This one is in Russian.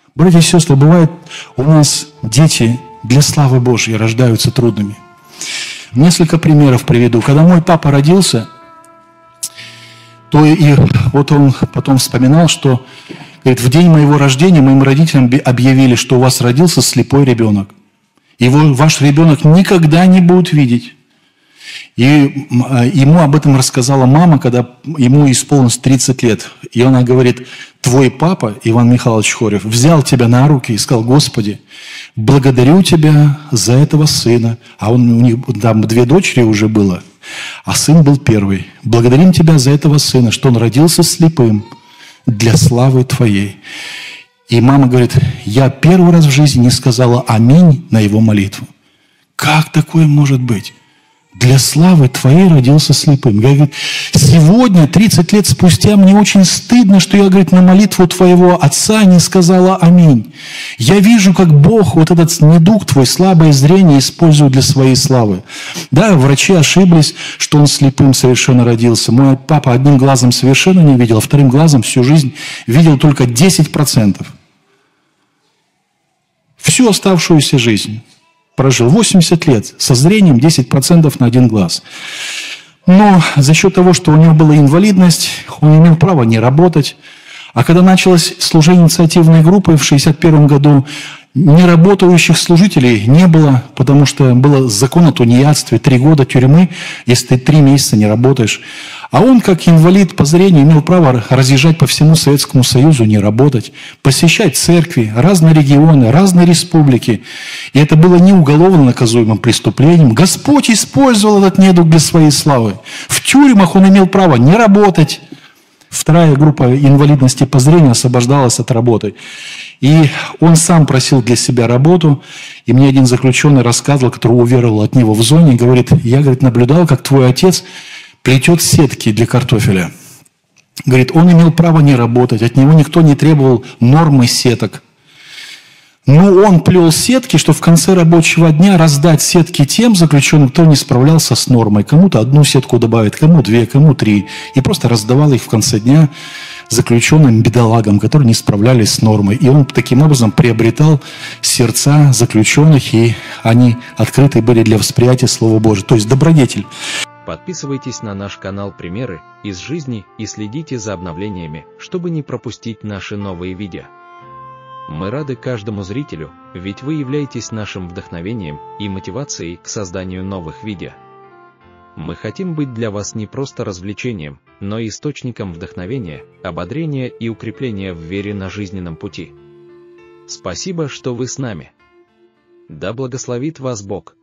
Братья и сестры, бывает у нас дети для славы Божьей рождаются трудными. Несколько примеров приведу. Когда мой папа родился, то и вот он потом вспоминал, что говорит, в день моего рождения моим родителям объявили, что у вас родился слепой ребенок. И ваш ребенок никогда не будет видеть. И ему об этом рассказала мама, когда ему исполнилось 30 лет. И она говорит, твой папа, Иван Михайлович Хорев, взял тебя на руки и сказал, Господи, благодарю тебя за этого сына. А у них там 2 дочери уже было, а сын был первый. Благодарим тебя за этого сына, что он родился слепым для славы твоей. И мама говорит, я первый раз в жизни не сказала аминь на его молитву. Как такое может быть? Для славы твоей родился слепым. Я говорю, сегодня, 30 лет спустя, мне очень стыдно, что я, говорит, на молитву твоего отца не сказала аминь. Я вижу, как Бог вот этот недуг твой, слабое зрение использует для своей славы. Да, врачи ошиблись, что он слепым совершенно родился. Мой папа одним глазом совершенно не видел, а вторым глазом всю жизнь видел только 10%. Всю оставшуюся жизнь прожил 80 лет, со зрением 10% на один глаз. Но за счет того, что у него была инвалидность, он имел право не работать. А когда началось служение инициативной группы в 1961 году, неработающих служителей не было, потому что был закон о тунеядстве, 3 года тюрьмы, если ты 3 месяца не работаешь. А он, как инвалид по зрению, имел право разъезжать по всему Советскому Союзу, не работать, посещать церкви, разные регионы, разные республики. И это было не уголовно наказуемым преступлением. Господь использовал этот недуг для своей славы. В тюрьмах он имел право не работать. Вторая группа инвалидности по зрению освобождалась от работы. И он сам просил для себя работу. И мне один заключенный рассказывал, который уверовал от него в зоне, говорит, я, говорит, наблюдал, как твой отец плетет сетки для картофеля. Говорит, он имел право не работать, от него никто не требовал нормы сеток. Но он плел сетки, что в конце рабочего дня раздать сетки тем заключенным, кто не справлялся с нормой. Кому-то 1 сетку добавить, кому 2, кому 3. И просто раздавал их в конце дня заключенным бедолагам, которые не справлялись с нормой. И он таким образом приобретал сердца заключенных, и они открыты были для восприятия Слова Божьего. То есть добродетель. Подписывайтесь на наш канал «Примеры из жизни» и следите за обновлениями, чтобы не пропустить наши новые видео. Мы рады каждому зрителю, ведь вы являетесь нашим вдохновением и мотивацией к созданию новых видео. Мы хотим быть для вас не просто развлечением, но и источником вдохновения, ободрения и укрепления в вере на жизненном пути. Спасибо, что вы с нами. Да благословит вас Бог.